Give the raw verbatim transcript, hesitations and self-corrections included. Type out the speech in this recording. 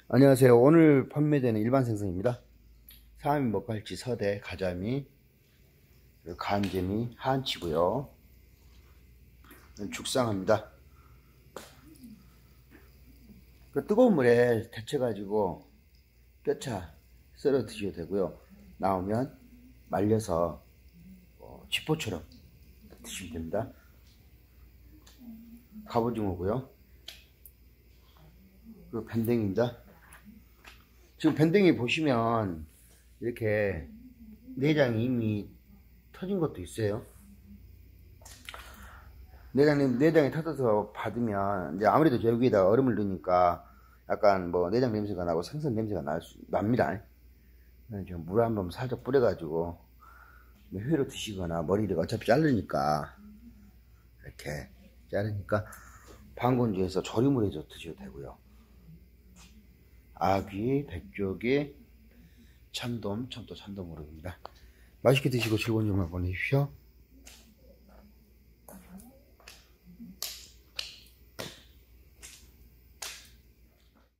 안녕하세요. 오늘 판매되는 일반 생선입니다. 사미, 먹갈치, 서대, 가자미, 간재미, 한치고요. 죽상합니다. 그 뜨거운 물에 데쳐가지고 뼈차 썰어 드셔도 되고요. 나오면 말려서 어, 쥐포처럼 드시면 됩니다. 갑오징어고요. 그리고 밴댕입니다. 지금 밴댕이 보시면 이렇게 내장이 이미 터진 것도 있어요. 내장이, 내장이 터져서 받으면 이제 아무래도 여기에다 얼음을 넣으니까 약간 뭐 내장 냄새가 나고 생선 냄새가 날 수, 납니다. 물 한번 살짝 뿌려가지고 회로 드시거나 머리를 어차피 자르니까 이렇게 자르니까 방건조해서 조림을 해서 드셔도 되고요. 아귀, 백조기, 참돔, 참도 참돔으로입니다. 맛있게 드시고 즐거운 주말 보내십시오.